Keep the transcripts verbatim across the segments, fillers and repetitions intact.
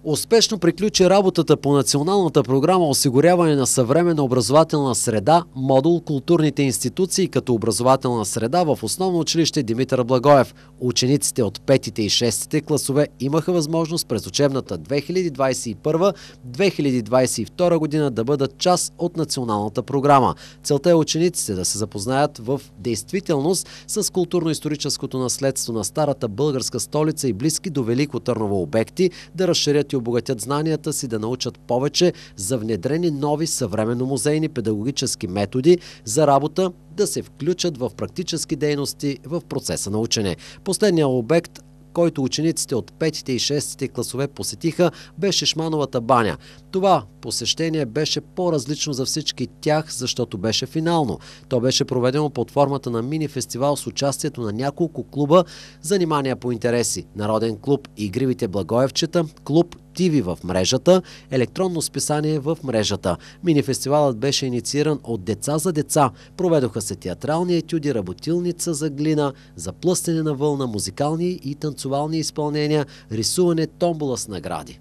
Успешно приключи работата по националната програма осигуряване на съвременна образователна среда, модул културните институции като образователна среда в основно училище Димитър Благоев. Учениците от петите и шестите класове имаха възможност през учебната две хиляди двадесет и първа - две хиляди двадесет и втора година да бъдат част от националната програма. Целта е учениците да се запознаят в действителност с културно-историческото наследство на старата българска столица и близки до Велико Търново обекти, да разширят и обогатят знанията си, да научат повече за внедрени нови съвременно-музейни педагогически методи за работа, да се включат в практически дейности в процеса на учене. Последният обект, който учениците от петите и шестите класове посетиха, беше Шмановата баня. Това посещение беше по-различно за всички тях, защото беше финално. То беше проведено под формата на мини-фестивал с участието на няколко клуба, занимания по интереси: Народен клуб Игривите Благоевчета, клуб ТИВИ в мрежата, електронно списание в мрежата. Мини-фестивалът беше иницииран от Деца за деца. Проведоха се театрални етюди, работилница за глина, за плъстене на вълна, музикални и танцовални изпълнения, рисуване, томбола с награди.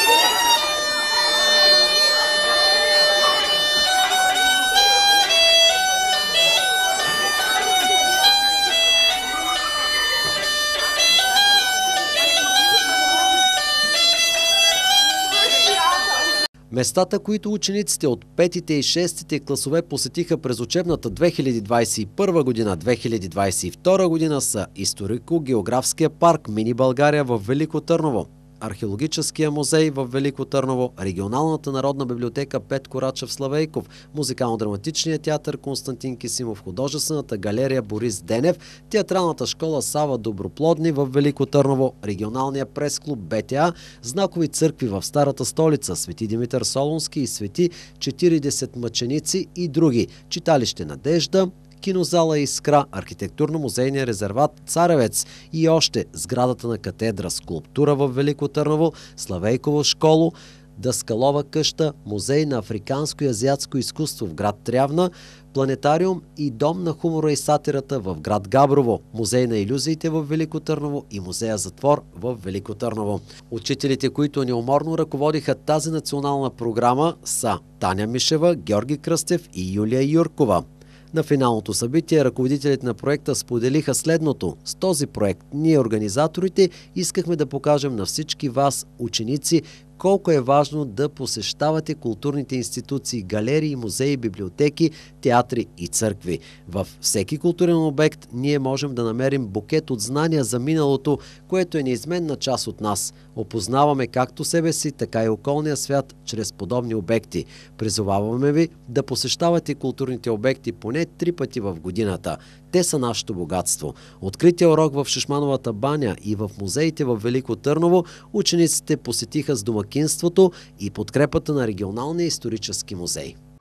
Местата, които учениците от петите и шестите класове посетиха през учебната две хиляди двадесет и първа година - две хиляди двадесет и втора година, са Историко-географския парк Мини България в Велико Търново, Археологическия музей в Велико Търново, Регионалната народна библиотека Петко Рачев Славейков, Музикално-драматичния театър Константин Кисимов, Художествената галерия Борис Денев, Театралната школа Сава Доброплодни в Велико Търново, Регионалния прес-клуб БТА, знакови църкви в Старата столица, Свети Димитър Солунски и Свети четиридесет мъченици и други, читалище Надежда, кинозала Искра, архитектурно-музейния резерват Царевец и още сградата на катедра скулптура в Велико Търново, Славейково школо, Даскалова къща, музей на африканско и азиатско изкуство в град Трявна, планетариум и дом на хумора и сатирата в град Габрово, музей на илюзиите в Велико Търново и музея затвор в Велико Търново. Учителите, които неуморно ръководиха тази национална програма, са Таня Мишева, Георги Кръстев и Юлия Юркова. На финалното събитие ръководителите на проекта споделиха следното: с този проект ние, организаторите, искахме да покажем на всички вас, ученици, колко е важно да посещавате културните институции, галерии, музеи, библиотеки, театри и църкви. Във всеки културен обект ние можем да намерим букет от знания за миналото, което е неизменна част от нас. Опознаваме както себе си, така и околния свят чрез подобни обекти. Призоваваме ви да посещавате културните обекти поне три пъти в годината. Те са нашето богатство. Открития урок в Шишмановата баня и в музеите в Велико Търново учениците посетиха с домакинството и подкрепата на Регионалния исторически музей.